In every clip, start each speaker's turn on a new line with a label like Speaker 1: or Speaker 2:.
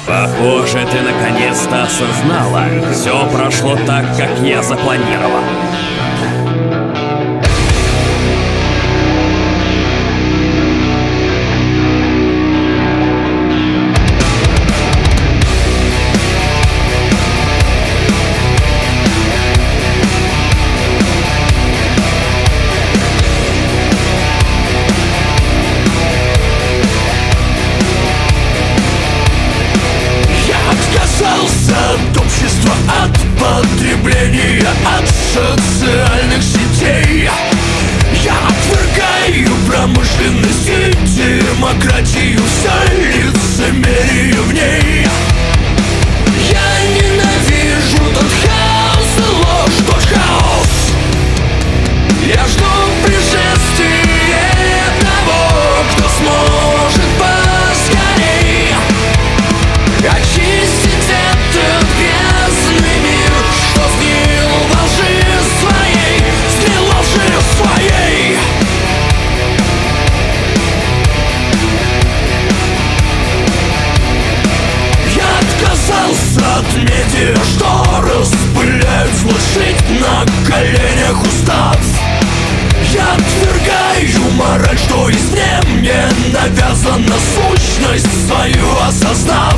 Speaker 1: Похоже, ты наконец-то осознала. Все прошло так, как я запланировал.
Speaker 2: От общества, от потребления, от социальных сетей. Я отвергаю промышленность и демократию, все лицемерие в ней. Я ненавижу тот хаос и ложь, тот хаос. Я жду пришествия того, кто сможет поскорей очистить этот грязный мир, что сгнил во лжи своей, сгнил во лжи своей. Я отказался от медиа, что распыляют злость, на коленях устав. Я отвергаю мораль, что извне мне навязана, сущность свою осознав.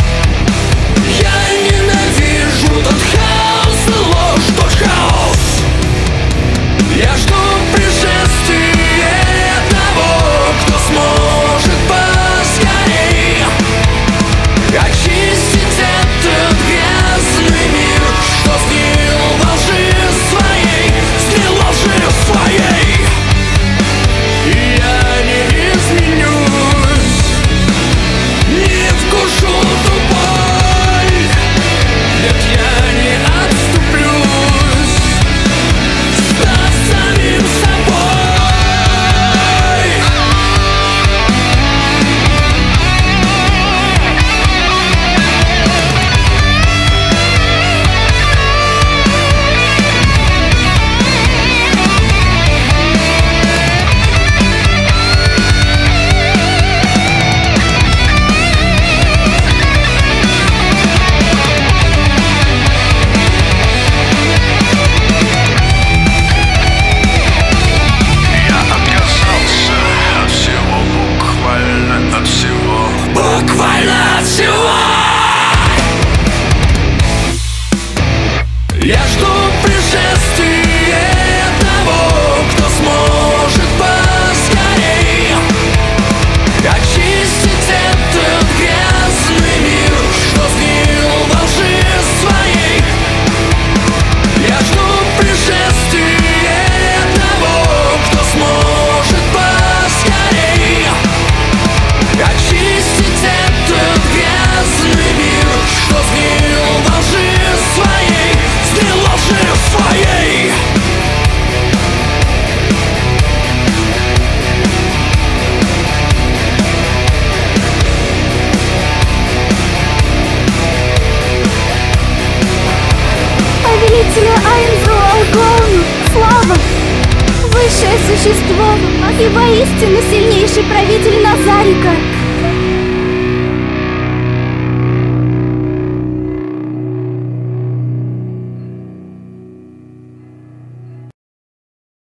Speaker 2: Я ненавижу тот хаос и ложь, тот хаос. Я жду пришествия того, кто сможет поскорей очистить этот грязный мир, что сгнил во лжи своей, сгнил во лжи своей. И я не изменюсь, не вкушу ту боль. Нет, я не отступлюсь, став самим собой. Буквально от всего. Я жду пришествия того, кто сможет поскорей очистить этот грязный мир, что сгнил во лжи своей. Я жду пришествия того, кто сможет поскорей очистить этот грязный мир, что сгнил во лжи своей, сгнил во лжи своей.
Speaker 3: Повелителя Айнзу Алгону, слава! Высшее существо и воистину сильнейший правитель Назарика.